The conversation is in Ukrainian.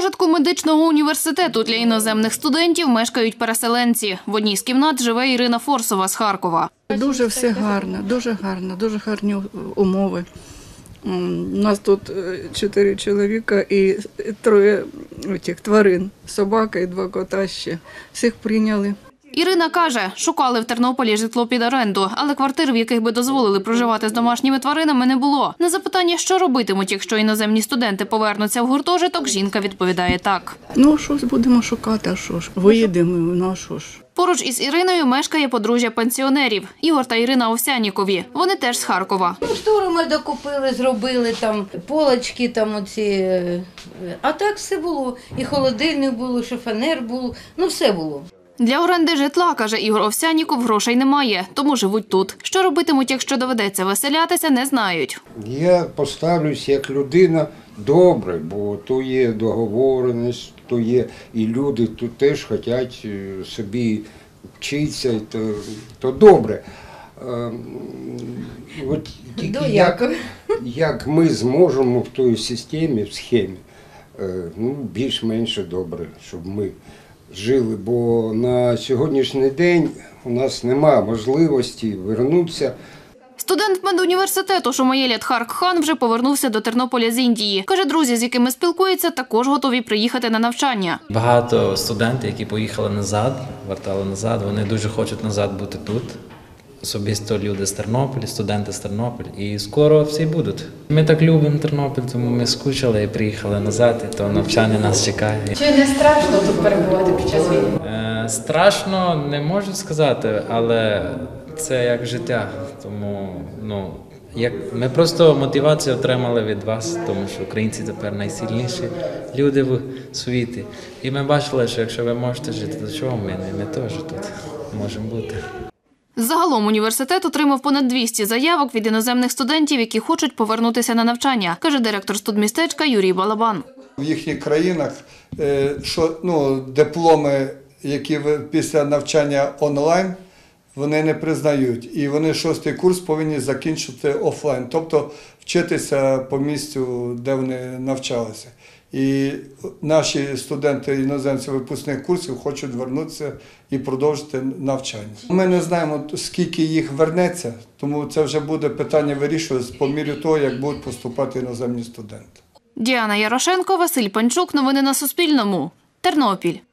гуртожитку медичного університету для іноземних студентів мешкають переселенці. В одній з кімнат живе Ірина Форсова з Харкова. Дуже все гарно, дуже гарні умови. У нас тут 4 чоловіка і 3 тварин, собака і 2 кота ще. Всіх прийняли. Ірина каже, шукали в Тернополі житло під оренду, але квартир, в яких би дозволили проживати з домашніми тваринами, не було. На запитання, що робитимуть, якщо іноземні студенти повернуться в гуртожиток, жінка відповідає так. Ну, щось будемо шукати, а що ж, виїдемо, ну, а що ж. Поруч із Іриною мешкає подружжя пенсіонерів – Ігор та Ірина Овсянікові. Вони теж з Харкова. Штору ми докупили, зробили, там полочки, там оці. А так все було. І холодильник було, шифонер був, ну все було. Для оренди житла, каже Ігор Овсяніков, грошей немає, тому живуть тут. Що робитимуть, якщо доведеться виселятися, не знають. Я поставлюсь як людина добре, бо то є договореність, то є і люди тут теж хочуть собі вчитися, то добре. От тільки як ми зможемо в тій системі, в схемі, ну, більш-менш добре, щоб ми жили, бо на сьогоднішній день у нас немає можливості повернутися. Студент медуніверситету Шомаєля Тхарк-хан вже повернувся до Тернополя з Індії. Каже, друзі, з якими спілкується, також готові приїхати на навчання. Багато студентів, які поїхали назад, вертали назад, вони дуже хочуть назад бути тут. Особисто люди з Тернополя, студенти з Тернополя. І скоро всі будуть. Ми так любимо Тернопіль, тому ми скучили і приїхали назад, і то навчання нас чекає. Чи не страшно тут перебувати під час війни? Страшно не можу сказати, але це як життя. Тому ми просто мотивацію отримали від вас, тому що українці тепер найсильніші люди в світі. І ми бачили, що якщо ви можете жити, то чого ми теж тут можемо бути. Загалом університет отримав понад 200 заявок від іноземних студентів, які хочуть повернутися на навчання, каже директор студмістечка Юрій Балабан. В їхніх країнах дипломи, які після навчання онлайн, вони не признають. І вони 6-й курс повинні закінчити офлайн, тобто вчитися по місцю, де вони навчалися. І наші студенти іноземці випускних курсів хочуть повернутися і продовжити навчання. Ми не знаємо, скільки їх вернеться, тому це вже буде питання вирішуватися по мірі того, як будуть поступати іноземні студенти. Діана Ярошенко, Василь Панчук. Новини на Суспільному. Тернопіль.